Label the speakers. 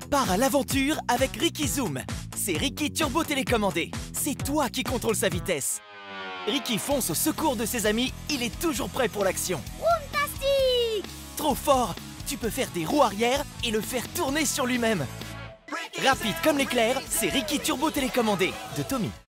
Speaker 1: Pars à l'aventure avec Ricky Zoom. C'est Ricky turbo télécommandé. C'est toi qui contrôle sa vitesse. Ricky fonce au secours de ses amis, il est toujours prêt pour l'action.
Speaker 2: Fantastique!
Speaker 1: Trop fort! Tu peux faire des roues arrière et le faire tourner sur lui-même. Rapide comme l'éclair, c'est Ricky turbo télécommandé de Tommy.